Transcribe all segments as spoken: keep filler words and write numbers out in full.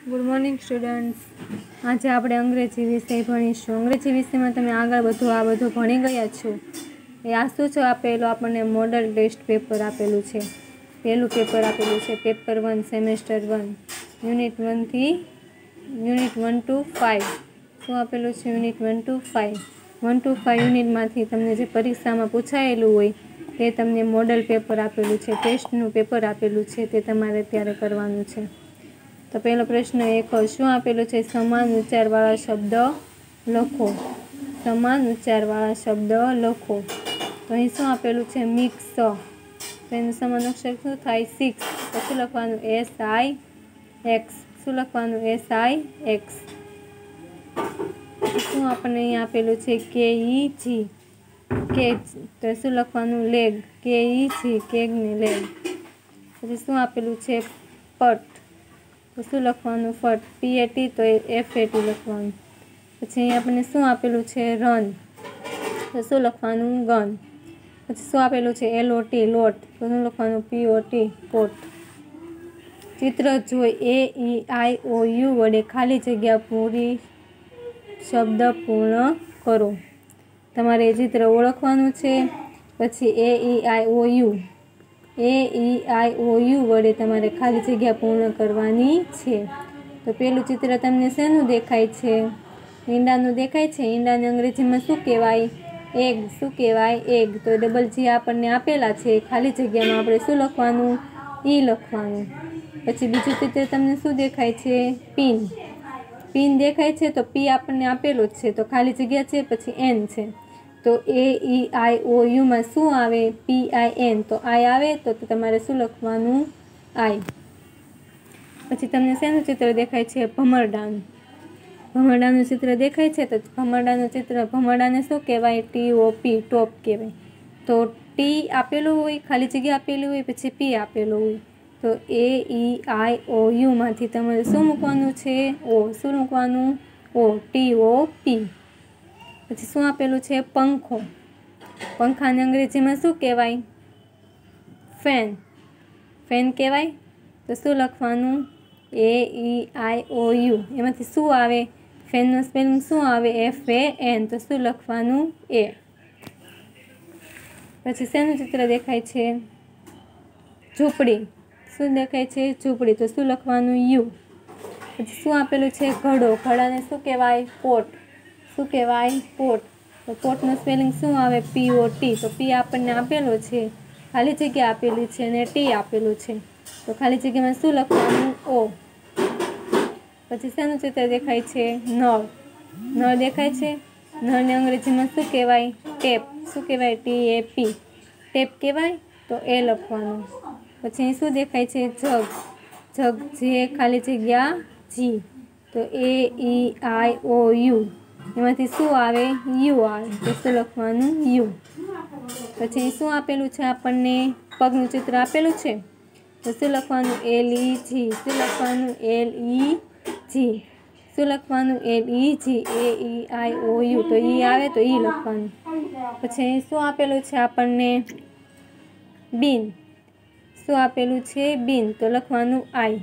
Good morning students. आज આપણે અંગ્રેજી વિષય ભણીશું। અંગ્રેજી વિષયમાં તમે આગળ બધું આ બધું ભણી ગયા છો। એ આ શું છે આપેલું આપણને મોડલ ટેસ્ટ પેપર આપેલું છે। પહેલું પેપર આપેલું છે paper one semester one unit one unit one two five. શું આપેલું છે? Unit one two five one two five યુનિટમાંથી તમને જે પરીક્ષામાં પૂછાયેલું હોય તે તમને મોડલ પેપર આપેલું છે, ટેસ્ટનું પેપર આપેલું છે, તે તમારે ત્યારે કરવાનું છે। तो पहलो प्रश्न एक शू आपेलू है? समान उच्चारवाळा शब्द लखो। समान उच्चारवाळा शब्द लखो। तो अहीं शू आपेलू है? मिक्स। तो एनु समान अक्षर शू थाय? सिक्स। तो शू लखवानुं? S I X. शू लखवानुं? S I X. शू आपणे अहीं आपेलू है? के ई जी केज। तो शू लखवानुं? लेग। के ई जी केग ने लेग। पछी शू आपेलू है? पट। तो शू लखवानुं? फट। पी ए टी तो एफ ए टी लखवानुं। पछी अहीं आपणे शू आपेलुं छे? रन। तो शू लखवानुं? गन। पछी शू आपेलुं छे? L O T lot. तो शू लखवानुं? P O T pot. चित्र जोई ए ई आई ओ यू वडे खाली जग्या पूरी शब्द पूर्ण करो। तमारे चित्र ओळखवानुं छे। पछी ए ई आई ओ U A E I O you वडे तमारे खाली जग्या पूर्ण करवानी छे। तो पेलुं चित्र तमने शेनुं देखाय छे? ईंडानुं देखाय छे। ईंडाने अंग्रेजीमां शुं कहेवाय? एग। शुं कहेवाय? एग। तो डबल जी आपणने आपेला छे, खाली जग्यामां आपणे शुं लखवानुं? ई लखवानुं। पछी बीजुं चित्र तमने शुं देखाय छे? पिन। पिन देखाय छे तो पी आपणने आपेलो ज छे, तो खाली जग्या छे, पछी एन छे। तो ए ई आई ओ यू में शू आवे? P I N. तो आई आवे तो तमारे शू लखवानुं? आई। पछी तमने शेनुं चित्र देखाय छे? भमरडानुं। भमरडानुं चित्र देखाय छे तो भमरडानुं चित्र भमरडाने शू कहेवाय? टी ओ पी टॉप कहेवाय। तो टी आपेલું હોય, खाली जग्या आपेली હોય, પછી पी आपेલું હોય। तो ए ई आई ओ यू मांथी तमारे शू मूकवानुं छे? ओ। शू मूकवानुं? ओ। T O P. पछी शू आपेलुं छे? पंखो। पंखाने अंग्रेजीमां शुं कहेवाय? फेन। फेन कहेवाय। तो शू लखवानुं? ए ई आई ओ यू। एमांथी शुं आवे? फेननुं स्पेलिंग शुं आवे? F A N. तो शुं लखवानुं? ए। पछी शेनुं चित्र देखाय छे? झूंपड़ी। शुं देखाय छे? झूंपड़ी। तो शुं लखवानुं? यू। पछी शुं आपेलुं छे? घड़ो। घड़ाने शुं कहेवाय? पोट। शुं कहेवाय? पोट। तो पोटनुं स्पेलिंग शुं आवे? P O T. तो पी आपणने आपेलो छे, खाली जग्या आपेली छे ने टी आपेलुं छे, तो खाली जग्यामां शुं लखवानुं? ओ। पछी शेनुं चित्र देखाय छे? नळ। नळ देखाय छे। नळने अंग्रेजीमां शुं कहेवाय? टेप। शुं कहेवाय? T A P. टेप कहेवाय तो ए लखवानुं। पछी शुं देखाय छे? जग। जग जे खाली जग्या जी। तो ए ई आई ओ यू। एमांथी शुं आवे? यू आवे। तो शुं लखवानुं? यू। पछी शुं आपेलुं छे आपणने? पगनुं चित्र आपेलुं छे। तो शुं लखवानुं? एल ई जी। शुं लखवानुं? एल ई जी। शुं लखवानुं? L E ji A E I O you. तो ई आवे तो ई लखवानुं। पछी शुं आपेलुं छे आपणने? बीन। शुं आपेलुं छे? बीन। तो लखवानुं? आई।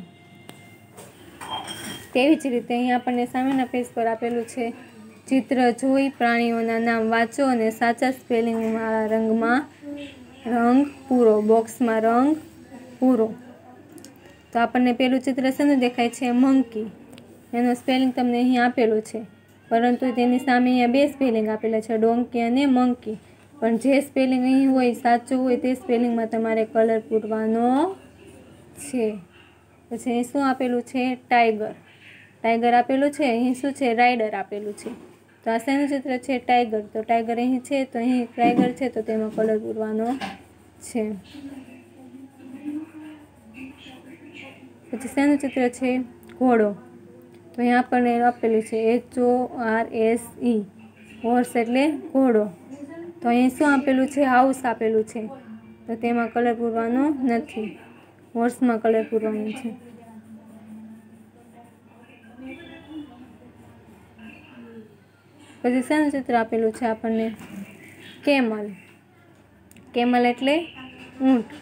तेवी ज रीते अहीं आपणने सामेना पेज पर आपेलुं छे चित्र जोई प्राणीओना नाम वाँचो अने साचा स्पेलिंगवाळा रंगमां रंग पूरो। बॉक्समां रंग पूरो। तो आपणने पेલું चित्र शेनुं देखाय छे? मंकी। एनो स्पेलिंग तमने અહીં આપેલો છે, પરંતુ તેની સામે અહીંયા બે સ્પેલિંગ આપેલા છે, ડોંકી અને મંકી। પણ જે સ્પેલિંગ અહીં હોય સાચું હોય તે સ્પેલિંગમાં તમારે કલર પૂરવાનો છે। પછી અહીં શું આપેલું છે? ટાઈગર। ટાઈગર આપેલું છે, અહીં શું છે? રાઇડર આપેલું છે। તો આ શેનું ચિત્ર છે? ટાઈગર। તો ટાઈગર અહીં છે તો અહીં ટાઈગર છે તો તેમાં કલર પૂરવાનો છે। પછી શેનું ચિત્ર છે? ઘોડો। તો અહીં આપણને આપેલું છે H O R S E horse એટલે ઘોડો। તો અહીં શું આપેલું છે? હાઉસ આપેલું છે, તો તેમાં કલર પૂરવાનો નથી, હોર્સમાં કલર પૂરવાનો છે। પછી શેનું ચિત્ર આપેલું છે આપણને? કેમલ। કેમલ એટલે ઊંટ।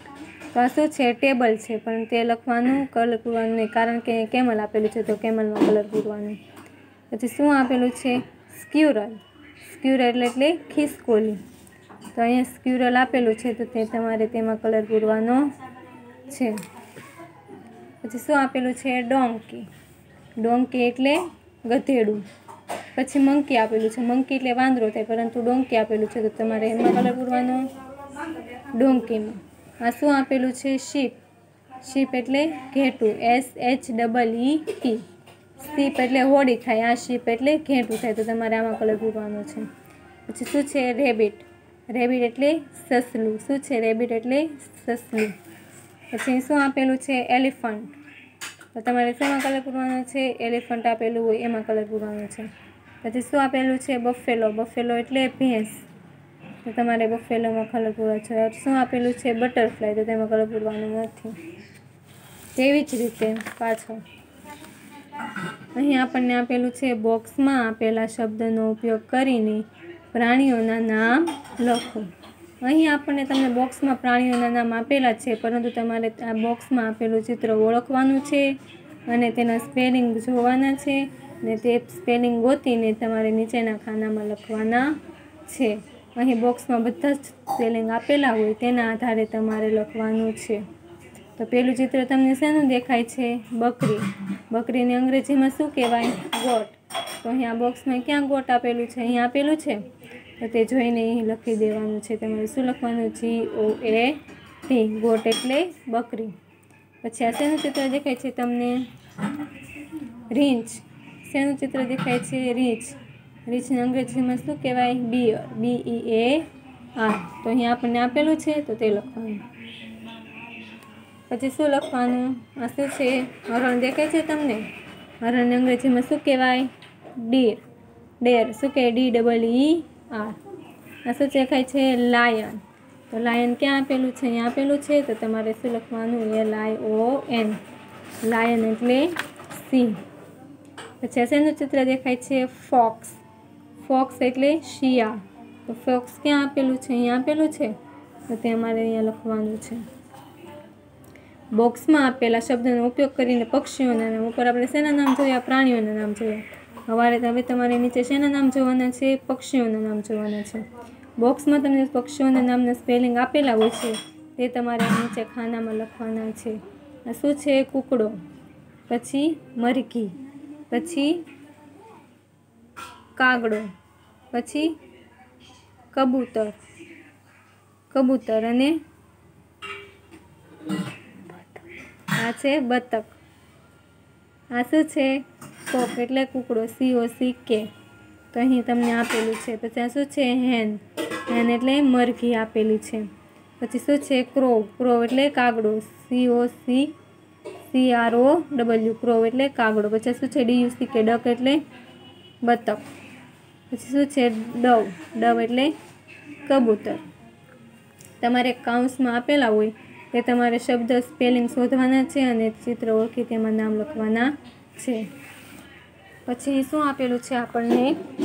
તો આ શું છે? ટેબલ છે, પણ તે લખવાનું કલર પૂરવાનું નહીં, કારણ કે કેમલ આપેલું છે તો કેમલમાં કલર પૂરવાનું. પછી શું આપેલું છે? સ્ક્યુરલ. સ્ક્યુરલ એટલે એટલે ખિસકોલી. તો અહીંયા સ્ક્યુરલ આપેલું છે તો તે તમારે તેમાં કલર પૂરવાનો છે. પછી શું આપેલું છે? ડોંકી. ડોંકી એટલે ગધેડું. પછી મંકી આપેલું છે. મંકી એટલે વાંદરો થાય, પરંતુ ડોંકી આપેલું છે તો તમારે એમાં કલર પૂરવાનો ડોંકીમાં. આ શું આપેલું છે? શીપ. શીપ એટલે ઘેટું. S H double E T. Ship એટલે હોડી થાય, આ શીપ એટલે ઘેટું થાય, તો તમારે આમાં કલર પૂરવાનો છે. પછી શું છે? રેબિટ. રેબિટ એટલે સસલું. શું છે? રેબિટ એટલે સસલું. પછી શું આપેલું છે? એલિફન્ટ. તો તમારે શેમાં કલર પૂરવાનો છે? એલિફન્ટ આપેલું હોય એમાં કલર પૂરવાનો છે. પછી શું આપેલું છે? બફેલો. બફેલો એટલે ભેંસ, તો તમારે બફેલોમાં કલર પૂરવાનો છે. શું આપેલું છે? બટરફ્લાય, તો તેમાં કલર પૂરવાનું નથી. તેવી જ રીતે પાછળ અહીં આપણને આપેલું છે બોક્સમાં આપેલા શબ્દનો ઉપયોગ કરીને પ્રાણીઓના નામ લખો. અહીં આપણને તમને બોક્સમાં પ્રાણીઓના નામ આપેલા છે, પરંતુ તમારે આ બોક્સમાં આપેલું ચિત્ર ઓળખવાનું છે અને તેના સ્પેલિંગ જોવાના છે, ને તે સ્પેલિંગ ગોતીને તમારે નીચેના ખાનામાં લખવાના છે. અહીં બોક્સમાં બધા જ સ્પેલિંગ આપેલા હોય તેના આધારે તમારે લખવાનું છે. તો પેલું ચિત્ર તમને શેનું દેખાય છે? બકરી. બકરીને અંગ્રેજીમાં શું કહેવાય? ગોટ. તો અહીં આ બોક્સમાં ક્યાં ગોટ આપેલું છે? અહીં આપેલું છે, તો તે જોઈને અહીં લખી દેવાનું છે. તમારે શું લખવાનું? જી ઓ એ ટી. ગોટ એટલે બકરી. પછી આ શેનું ચિત્ર દેખાય છે તમને? રીંછ. શેનું ચિત્ર દેખાય છે? રીંછ. રીંછને અંગ્રેજીમાં શું કહેવાય? Bear. B E A R. તો અહીં આપણને આપેલું છે તો તે લખવાનું. પછી શું લખવાનું? આ શું છે? હરણ દેખાય છે તમને? હરણને અંગ્રેજીમાં શું કહેવાય? ડીર. ડેર. શું કહેવાય? D double E R. આ શું દેખાય છે? લાયન. તો લાયન ક્યાં આપેલું છે? અહીંયા આપેલું છે, તો તમારે શું લખવાનું? L I O N. Lion એટલે સિંહ. પછી શેનું ચિત્ર દેખાય છે? ફોક્સ. ફોક્સ એટલે શિયાળ. તો ફોક્સ ક્યાં આપેલું છે? અહીંયા આપેલું છે, તો તે અમારે અહીંયા લખવાનું છે. બોક્સમાં આપેલા શબ્દનો ઉપયોગ કરીને પક્ષીઓના નામ. ઉપર આપણે શેના નામ જોયા? પ્રાણીઓના નામ જોયા. હવે હવે તમારે નીચે શેના નામ જોવાના છે? પક્ષીઓના નામ જોવાના છે. બોક્સમાં તમને પક્ષીઓના નામના સ્પેલિંગ આપેલા હોય છે, તે તમારે નીચે ખાનામાં લખવાના છે. આ શું છે? કૂકડો. પછી મરઘી. પછી કાગડો. પછી કબૂતર. કબૂતર અને આ છે બતક. આ શું છે? કોક એટલે કૂકડો. સી ઓ સી કે. તો અહીં તમને આપેલું છે. પછી આ શું છે? હેન. હેન એટલે મરઘી આપેલી છે. પછી શું છે? ક્રો. ક્રો એટલે કાગડો. C O C C R O W. Crow એટલે કાગડો. પછી શું છે? D U C K. Duck એટલે બતક. પછી શું છે? ડવ. ડવ એટલે કબૂતર. તમારે કાઉન્સમાં આપેલા હોય તે તમારે શબ્દ સ્પેલિંગ શોધવાના છે અને ચિત્ર ઓળખી તેમાં નામ લખવાના છે. પછી શું આપેલું છે આપણને?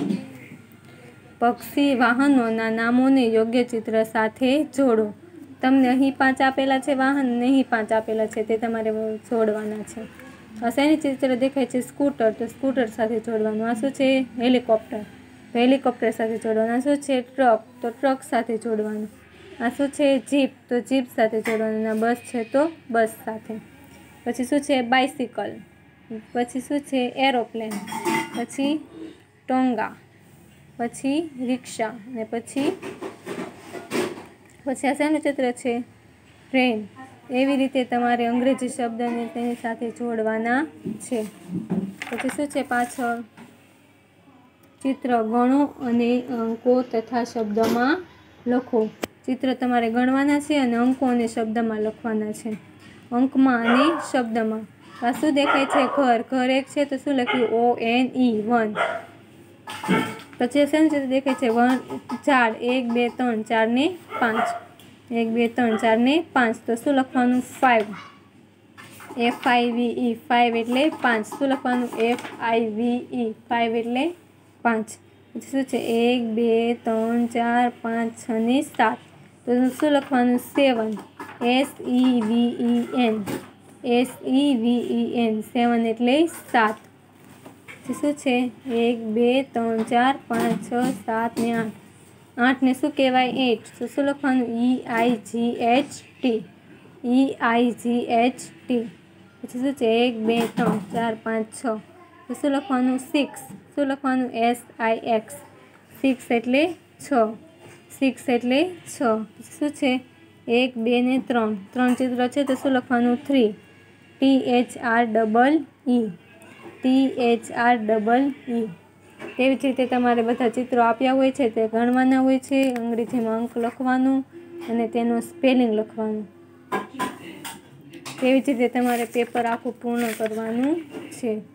પક્ષી વાહનોના નામોને યોગ્ય ચિત્ર સાથે જોડો. તમને અહીં પાંચ આપેલા છે વાહન, અને અહીં પાંચ આપેલા છે, તે તમારે જોડવાના છે. શેની ચિત્ર દેખાય છે? સ્કૂટર. તો સ્કૂટર સાથે જોડવાનું. આ શું છે? હેલિકોપ્ટર. તો હેલિકોપ્ટર સાથે જોડવાનું. આ શું છે? ટ્રક. તો ટ્રક સાથે જોડવાનું. આ શું છે? જીપ. તો જીપ સાથે જોડવાનું. આ બસ છે તો બસ સાથે. પછી શું છે? બાઇસિકલ. પછી શું છે? એરોપ્લેન. પછી ટોંગા. પછી રિક્ષા. અને પછી પછી આ શેનું ચિત્ર છે? ટ્રેન. એવી રીતે તમારે અંગ્રેજી શબ્દને તેની સાથે જોડવાના છે. પછી શું છે? પાછળ ચિત્ર ગણો અને અંકો તથા શબ્દમાં લખો. ચિત્ર તમારે ગણવાના છે અને અંકો અને શબ્દમાં લખવાના છે. અંકમાં અને શબ્દમાં. આ શું દેખાય છે? ઘર. ઘર એક છે તો શું લખ્યું? O N E. વન. પછી શેનું ચિત્ર દેખાય છે? વન. ઝાડ. એક બે ત્રણ ચાર ને પાંચ. એક બે ત્રણ ચાર ને પાંચ. તો શું લખવાનું? Five. F I V E. Five એટલે પાંચ. શું લખવાનું? F I V E. Five એટલે પાંચ. પછી શું છે? એક બે ત્રણ ચાર પાંચ છ ને સાત. તો શું લખવાનું? Seven. S E V E N, S E V E N, seven એટલે સાત. પછી શું છે? એક બે ત્રણ ચાર પાંચ છ સાત ને આઠ. આઠને શું કહેવાય? એટ. તો શું લખવાનું? E I G H T, E I G H T. પછી શું છે? એક બે ત્રણ ચાર પાંચ છ. તો શું લખવાનું? સિક્સ. શું લખવાનું? એસ આઈ એક્સ, સિક્સ એટલે છ, સિક્સ એટલે છ. પછી શું છે? એક બે ને ત્રણ, ત્રણ ચિત્ર છે તો શું લખવાનું? Three, T H R double E, T H R double E. તેવી જ રીતે તમારે બધા ચિત્રો આપ્યા હોય છે તે ગણવાના હોય છે, અંગ્રેજીમાં અંક લખવાનું અને તેનું સ્પેલિંગ લખવાનું. તેવી જ રીતે તમારે પેપર આખું પૂર્ણ કરવાનું છે.